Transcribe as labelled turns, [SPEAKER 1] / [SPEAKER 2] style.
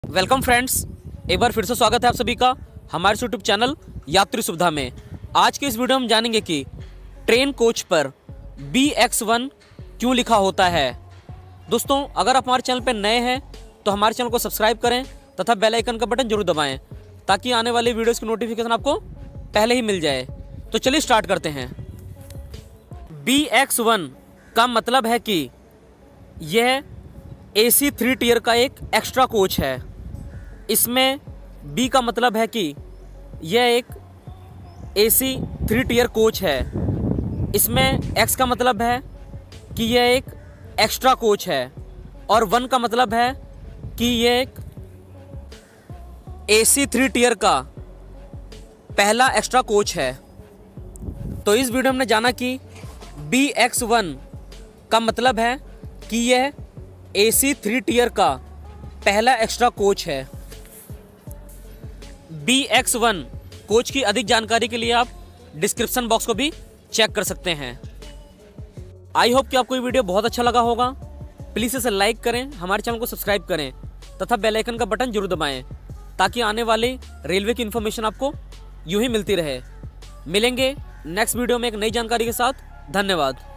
[SPEAKER 1] Welcome friends, एक बार फिर से स्वागत है आप सभी का हमारे यूट्यूब चैनल यात्री सुविधा में। आज के इस वीडियो में हम जानेंगे कि ट्रेन कोच पर BX1 क्यों लिखा होता है। दोस्तों, अगर आप हमारे चैनल पर नए हैं तो हमारे चैनल को सब्सक्राइब करें तथा बेल आइकन का बटन जरूर दबाएं ताकि आने वाली वीडियोस की नोटिफिकेशन आपको पहले ही मिल जाए। तो चलिए स्टार्ट करते हैं। BX1 का मतलब है कि यह AC 3 टियर का एक एक्स्ट्रा कोच है। इसमें B का मतलब है कि यह एक AC 3 टियर कोच है। इसमें X का मतलब है कि यह एक एक्स्ट्रा कोच है और 1 का मतलब है कि यह एक AC 3 टियर का पहला एक्स्ट्रा कोच है। तो इस वीडियो में हमने जाना कि BX1 का मतलब है कि यह AC 3 टियर का पहला एक्स्ट्रा कोच है। BX1 कोच की अधिक जानकारी के लिए आप डिस्क्रिप्शन बॉक्स को भी चेक कर सकते हैं। आई होप कि आपको ये वीडियो बहुत अच्छा लगा होगा। प्लीज़ इसे लाइक करें, हमारे चैनल को सब्सक्राइब करें तथा बेल आइकन का बटन जरूर दबाएं ताकि आने वाले रेलवे की इन्फॉर्मेशन आपको यूं ही मिलती रहे। मिलेंगे नेक्स्ट वीडियो में एक नई जानकारी के साथ। धन्यवाद।